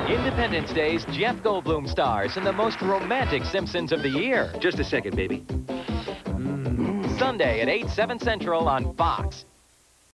Independence Day's Jeff Goldblum stars in the most romantic Simpsons of the year. Just a second, baby. Sunday at 8, 7 Central on Fox.